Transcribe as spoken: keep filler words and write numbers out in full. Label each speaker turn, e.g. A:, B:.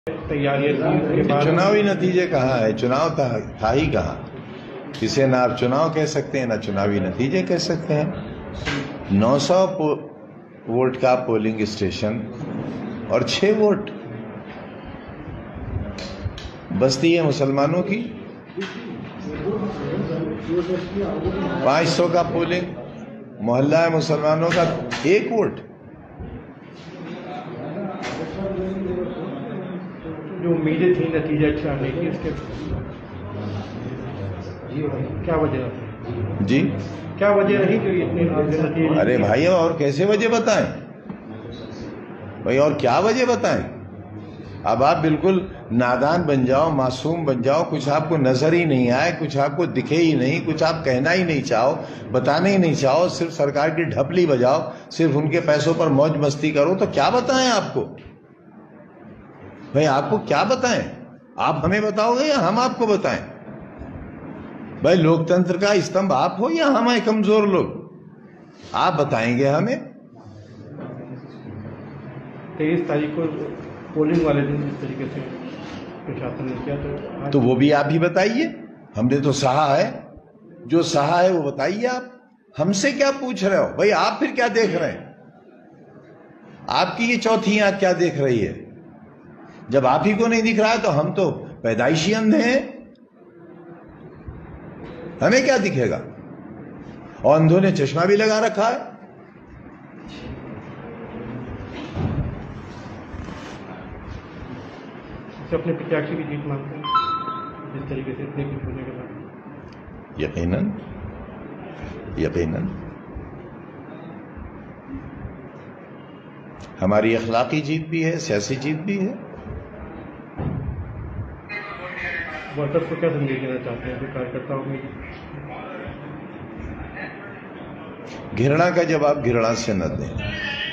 A: तैयारियां
B: चुनावी नतीजे कहाँ है? चुनाव था, था ही कहाँ। इसे ना आप चुनाव कह सकते हैं ना चुनावी नतीजे कह सकते हैं। नौ सौ वोट का पोलिंग स्टेशन और छह वोट बस्ती है मुसलमानों की। पांच सौ का पोलिंग मोहल्ला है मुसलमानों का, एक वोट।
A: जो उम्मीदें थी नतीजा अच्छा नहीं थी, इसके क्या वजह थी?
B: जी
A: क्या वजह रही जो इतने नतीजे?
B: अरे भाई और कैसे वजह बताएं भाई, और क्या वजह बताएं? अब आप बिल्कुल नादान बन जाओ, मासूम बन जाओ, कुछ आपको नजर ही नहीं आए, कुछ आपको दिखे ही नहीं, कुछ आप कहना ही नहीं चाहो, बताने ही नहीं चाहो, सिर्फ सरकार की ढपली बजाओ, सिर्फ उनके पैसों पर मौज मस्ती करो, तो क्या बताएं आपको भाई? आपको क्या बताएं? आप हमें बताओगे या हम आपको बताएं? भाई लोकतंत्र का स्तंभ आप हो या हम हैं कमजोर लोग? आप बताएंगे हमें।
A: तेईस तारीख को पोलिंग वाले दिन जिस तरीके से प्रशासन ने किया तो
B: तो वो भी आप ही बताइए। हमने तो सहा है, जो सहा है वो बताइए आप। हमसे क्या पूछ रहे हो भाई? आप फिर क्या देख रहे हैं? आपकी ये चौथी आंख क्या देख रही है? जब आप ही को नहीं दिख रहा है तो हम तो पैदाइशी अंधे हैं, हमें क्या दिखेगा? और अंधों ने चश्मा भी लगा रखा है।
A: अपने प्रत्याशी की जीत मानते हैं जिस तरीके से इतने कुछ होने के बाद?
B: यकीनन यकीनन हमारी अखलाकी जीत भी है, सियासी जीत भी है।
A: वोटर्स को क्या संदेश देना चाहते हैं जो कार्यकर्ताओं में?
B: घृणा का जवाब घृणा से न दें।